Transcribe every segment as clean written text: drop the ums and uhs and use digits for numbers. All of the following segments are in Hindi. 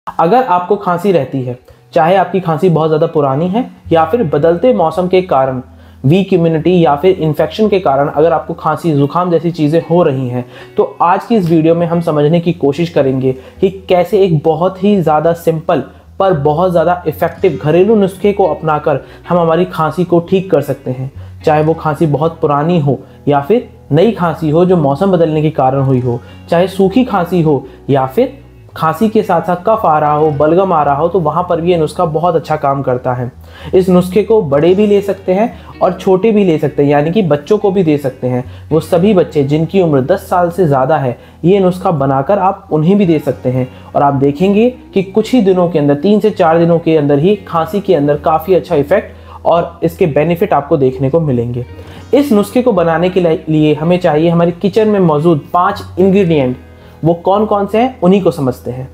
अगर आपको खांसी रहती है, चाहे आपकी खांसी बहुत ज़्यादा पुरानी है या फिर बदलते मौसम के कारण, वीक इम्यूनिटी या फिर इन्फेक्शन के कारण अगर आपको खांसी जुकाम जैसी चीज़ें हो रही हैं, तो आज की इस वीडियो में हम समझने की कोशिश करेंगे कि कैसे एक बहुत ही ज़्यादा सिंपल पर बहुत ज़्यादा इफ़ेक्टिव घरेलू नुस्खे को अपनाकर हम हमारी खांसी को ठीक कर सकते हैं। चाहे वो खांसी बहुत पुरानी हो या फिर नई खांसी हो जो मौसम बदलने के कारण हुई हो, चाहे सूखी खांसी हो या फिर खांसी के साथ साथ कफ आ रहा हो, बलगम आ रहा हो, तो वहाँ पर भी ये नुस्खा बहुत अच्छा काम करता है। इस नुस्खे को बड़े भी ले सकते हैं और छोटे भी ले सकते हैं, यानी कि बच्चों को भी दे सकते हैं। वो सभी बच्चे जिनकी उम्र 10 साल से ज़्यादा है, ये नुस्खा बनाकर आप उन्हें भी दे सकते हैं और आप देखेंगे कि कुछ ही दिनों के अंदर, 3 से 4 दिनों के अंदर ही खांसी के अंदर काफ़ी अच्छा इफेक्ट और इसके बेनिफिट आपको देखने को मिलेंगे। इस नुस्खे को बनाने के लिए हमें चाहिए हमारे किचन में मौजूद 5 इंग्रेडिएंट। वो कौन कौन से हैं उन्हीं को समझते हैं।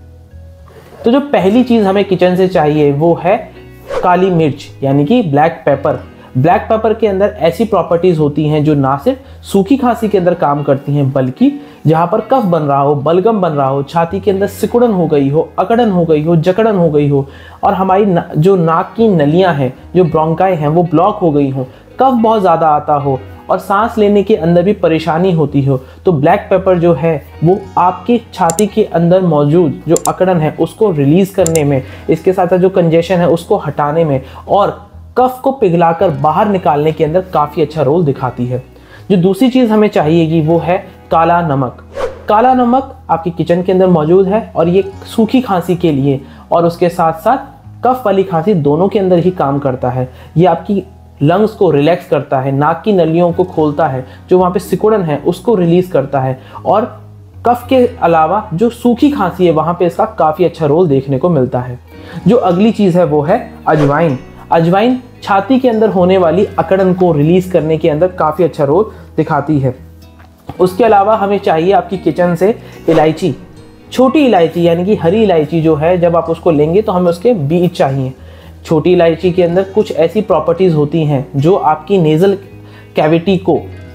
तो जो पहली चीज़ हमें किचन से चाहिए वो है काली मिर्च, यानी कि ब्लैक पेपर। ब्लैक पेपर के अंदर ऐसी प्रॉपर्टीज़ होती हैं जो ना सिर्फ सूखी खांसी के अंदर काम करती हैं, बल्कि जहाँ पर कफ बन रहा हो, बलगम बन रहा हो, छाती के अंदर सिकुड़न हो गई हो, अकड़न हो गई हो, जकड़न हो गई हो और हमारी जो नाक की नलियाँ हैं, जो ब्रोंकाई हैं, वो ब्लॉक हो गई हो, कफ बहुत ज़्यादा आता हो और सांस लेने के अंदर भी परेशानी होती हो, तो ब्लैक पेपर जो है वो आपकी छाती के अंदर मौजूद जो अकड़न है उसको रिलीज़ करने में, इसके साथ साथ जो कंजेशन है उसको हटाने में और कफ को पिघलाकर बाहर निकालने के अंदर काफ़ी अच्छा रोल दिखाती है। जो दूसरी चीज़ हमें चाहिएगी वो है काला नमक। काला नमक आपकी किचन के अंदर मौजूद है और ये सूखी खांसी के लिए और उसके साथ साथ कफ वाली खांसी दोनों के अंदर ही काम करता है। ये आपकी लंग्स को रिलैक्स करता है, नाक की नलियों को खोलता है, जो वहाँ पे सिकुड़न है उसको रिलीज़ करता है और कफ के अलावा जो सूखी खांसी है वहाँ पे इसका काफ़ी अच्छा रोल देखने को मिलता है। जो अगली चीज़ है वो है अजवाइन। अजवाइन छाती के अंदर होने वाली अकड़न को रिलीज़ करने के अंदर काफ़ी अच्छा रोल दिखाती है। उसके अलावा हमें चाहिए आपकी किचन से इलायची, छोटी इलायची यानी कि हरी इलायची जो है, जब आप उसको लेंगे तो हमें उसके बीज चाहिए। छोटी इलायची के अंदर कुछ ऐसी प्रॉपर्टीज़ होती हैं जो आपकी नेज़ल कैविटी को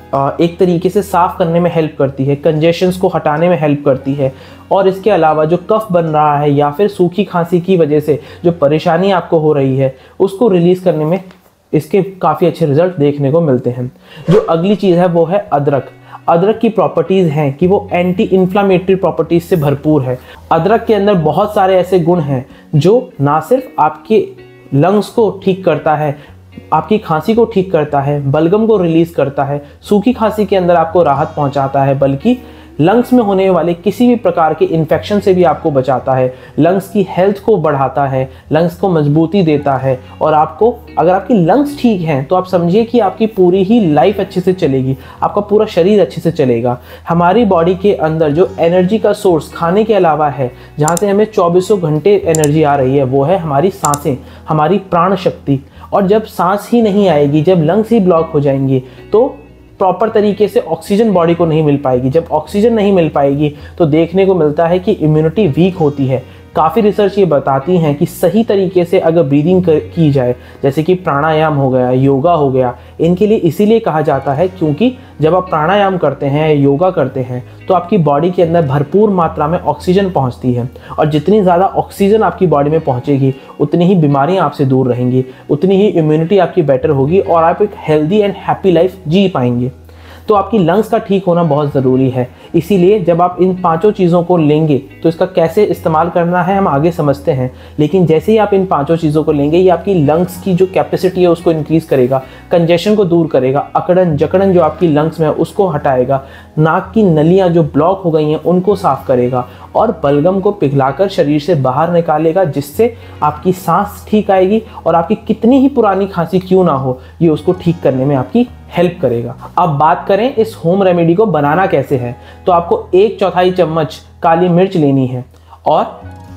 एक तरीके से साफ़ करने में हेल्प करती है, कंजेशंस को हटाने में हेल्प करती है और इसके अलावा जो कफ बन रहा है या फिर सूखी खांसी की वजह से जो परेशानी आपको हो रही है उसको रिलीज़ करने में इसके काफ़ी अच्छे रिजल्ट देखने को मिलते हैं। जो अगली चीज़ है वो है अदरक। अदरक की प्रॉपर्टीज़ हैं कि वो एंटी इन्फ्लामेटरी प्रॉपर्टीज़ से भरपूर है। अदरक के अंदर बहुत सारे ऐसे गुण हैं जो ना सिर्फ आपके लंग्स को ठीक करता है, आपकी खांसी को ठीक करता है, बलगम को रिलीज़ करता है, सूखी खांसी के अंदर आपको राहत पहुंचाता है, बल्कि लंग्स में होने वाले किसी भी प्रकार के इन्फेक्शन से भी आपको बचाता है, लंग्स की हेल्थ को बढ़ाता है, लंग्स को मजबूती देता है और आपको, अगर आपकी लंग्स ठीक हैं तो आप समझिए कि आपकी पूरी ही लाइफ अच्छे से चलेगी, आपका पूरा शरीर अच्छे से चलेगा। हमारी बॉडी के अंदर जो एनर्जी का सोर्स खाने के अलावा है, जहाँ से हमें 24 घंटे एनर्जी आ रही है, वो है हमारी सांसें, हमारी प्राण शक्ति। और जब सांस ही नहीं आएगी, जब लंग्स ही ब्लॉक हो जाएंगी, तो प्रॉपर तरीके से ऑक्सीजन बॉडी को नहीं मिल पाएगी। जब ऑक्सीजन नहीं मिल पाएगी तो देखने को मिलता है कि इम्यूनिटी वीक होती है। काफ़ी रिसर्च ये बताती हैं कि सही तरीके से अगर ब्रीदिंग की जाए, जैसे कि प्राणायाम हो गया, योगा हो गया, इनके लिए इसीलिए कहा जाता है क्योंकि जब आप प्राणायाम करते हैं, योगा करते हैं, तो आपकी बॉडी के अंदर भरपूर मात्रा में ऑक्सीजन पहुंचती है और जितनी ज़्यादा ऑक्सीजन आपकी बॉडी में पहुंचेगी उतनी ही बीमारियां आपसे दूर रहेंगी, उतनी ही इम्यूनिटी आपकी बेटर होगी और आप एक हेल्दी एंड हैप्पी लाइफ जी पाएंगे। तो आपकी लंग्स का ठीक होना बहुत ज़रूरी है। इसीलिए जब आप इन 5 चीज़ों को लेंगे तो इसका कैसे इस्तेमाल करना है हम आगे समझते हैं, लेकिन जैसे ही आप इन 5 चीज़ों को लेंगे, ये आपकी लंग्स की जो कैपेसिटी है उसको इंक्रीज़ करेगा, कंजेशन को दूर करेगा, अकड़न जकड़न जो आपकी लंग्स में है उसको हटाएगा, नाक की नलियाँ जो ब्लॉक हो गई हैं उनको साफ़ करेगा और बलगम को पिघलाकर शरीर से बाहर निकालेगा, जिससे आपकी सांस ठीक आएगी और आपकी कितनी ही पुरानी खांसी क्यों ना हो, ये उसको ठीक करने में आपकी हेल्प करेगा। अब बात करें इस होम रेमेडी को बनाना कैसे है, तो आपको 1/4 चम्मच काली मिर्च लेनी है और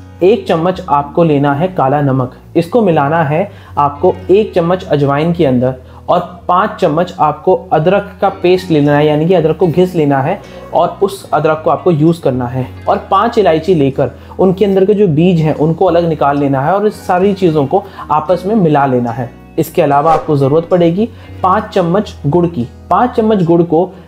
1 चम्मच आपको लेना है काला नमक। इसको मिलाना है आपको 1 चम्मच अजवाइन के अंदर और 5 चम्मच आपको अदरक का पेस्ट लेना है, यानी कि अदरक को घिस लेना है और उस अदरक को आपको यूज़ करना है और 5 इलायची लेकर उनके अंदर के जो बीज हैं उनको अलग निकाल लेना है और इस सारी चीज़ों को आपस में मिला लेना है। इसके अलावा आपको ज़रूरत पड़ेगी 5 चम्मच गुड़ की। 5 चम्मच गुड़ को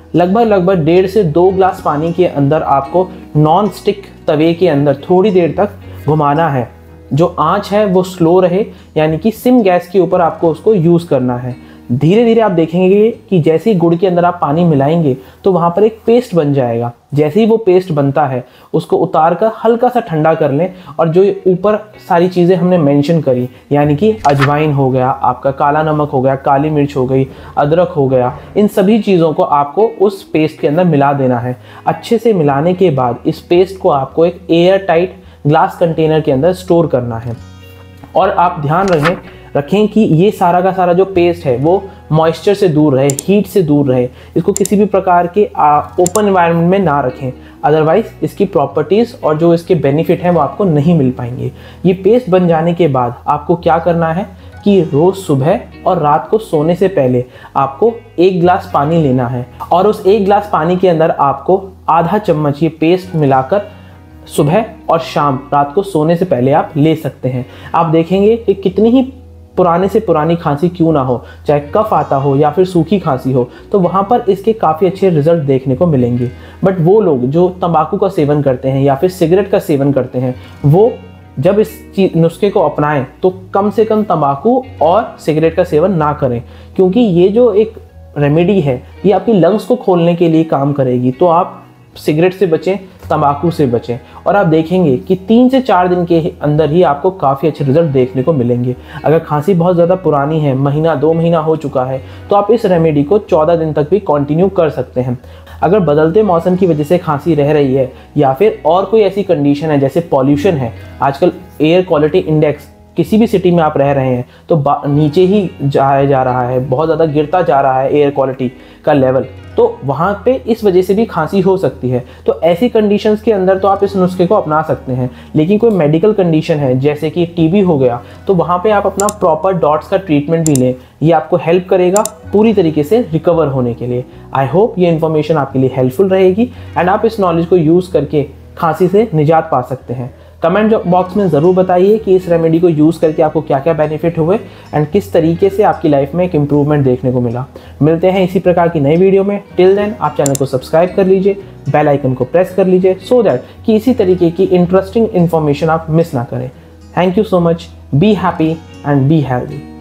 लगभग 1.5 से 2 ग्लास पानी के अंदर आपको नॉन स्टिक तवे के अंदर थोड़ी देर तक घुमाना है। जो आंच है वो स्लो रहे, यानी कि सिम गैस के ऊपर आपको उसको यूज़ करना है। धीरे धीरे आप देखेंगे कि जैसे ही गुड़ के अंदर आप पानी मिलाएंगे तो वहाँ पर एक पेस्ट बन जाएगा। जैसे ही वो पेस्ट बनता है उसको उतार कर हल्का सा ठंडा कर लें, और जो ऊपर सारी चीज़ें हमने मेंशन करी, यानी कि अजवाइन हो गया, आपका काला नमक हो गया, काली मिर्च हो गई, अदरक हो गया, इन सभी चीज़ों को आपको उस पेस्ट के अंदर मिला देना है। अच्छे से मिलाने के बाद इस पेस्ट को आपको एक एयर टाइट ग्लास कंटेनर के अंदर स्टोर करना है। और आप ध्यान रखें कि ये सारा का सारा जो पेस्ट है वो मॉइस्चर से दूर रहे, हीट से दूर रहे। इसको किसी भी प्रकार के ओपन एनवायरनमेंट में ना रखें, अदरवाइज इसकी प्रॉपर्टीज़ और जो इसके बेनिफिट हैं वो आपको नहीं मिल पाएंगे। ये पेस्ट बन जाने के बाद आपको क्या करना है कि रोज़ सुबह और रात को सोने से पहले आपको 1 ग्लास पानी लेना है, और उस 1 ग्लास पानी के अंदर आपको आधा चम्मच ये पेस्ट मिलाकर सुबह और शाम रात को सोने से पहले आप ले सकते हैं। आप देखेंगे कि कितनी ही पुराने से पुरानी खांसी क्यों ना हो, चाहे कफ आता हो या फिर सूखी खांसी हो, तो वहाँ पर इसके काफ़ी अच्छे रिजल्ट देखने को मिलेंगे। बट वो लोग जो तंबाकू का सेवन करते हैं या फिर सिगरेट का सेवन करते हैं, वो जब इस नुस्खे को अपनाएं तो कम से कम तंबाकू और सिगरेट का सेवन ना करें, क्योंकि ये जो एक रेमेडी है ये आपकी लंग्स को खोलने के लिए काम करेगी। तो आप सिगरेट से बचें, तंबाकू से बचें, और आप देखेंगे कि 3 से 4 दिन के अंदर ही आपको काफ़ी अच्छे रिजल्ट देखने को मिलेंगे। अगर खांसी बहुत ज़्यादा पुरानी है, महीना 2 महीना हो चुका है, तो आप इस रेमेडी को 14 दिन तक भी कंटिन्यू कर सकते हैं। अगर बदलते मौसम की वजह से खांसी रह रही है या फिर और कोई ऐसी कंडीशन है जैसे पॉल्यूशन है, आजकल एयर क्वालिटी इंडेक्स किसी भी सिटी में आप रह रहे हैं तो नीचे ही जाया जा रहा है, बहुत ज़्यादा गिरता जा रहा है एयर क्वालिटी का लेवल, तो वहाँ पे इस वजह से भी खांसी हो सकती है। तो ऐसी कंडीशंस के अंदर तो आप इस नुस्खे को अपना सकते हैं। लेकिन कोई मेडिकल कंडीशन है जैसे कि टीबी हो गया, तो वहाँ पे आप अपना प्रॉपर डॉट्स का ट्रीटमेंट भी लें, ये आपको हेल्प करेगा पूरी तरीके से रिकवर होने के लिए। आई होप ये इन्फॉर्मेशन आपके लिए हेल्पफुल रहेगी एंड आप इस नॉलेज को यूज़ करके खांसी से निजात पा सकते हैं। कमेंट बॉक्स में ज़रूर बताइए कि इस रेमेडी को यूज़ करके आपको क्या क्या बेनिफिट हुए एंड किस तरीके से आपकी लाइफ में एक इम्प्रूवमेंट देखने को मिला। मिलते हैं इसी प्रकार की नई वीडियो में। टिल देन आप चैनल को सब्सक्राइब कर लीजिए, बेल आइकन को प्रेस कर लीजिए सो दैट कि इसी तरीके की इंटरेस्टिंग इन्फॉर्मेशन आप मिस ना करें। Thank you so much. Be happy and be healthy.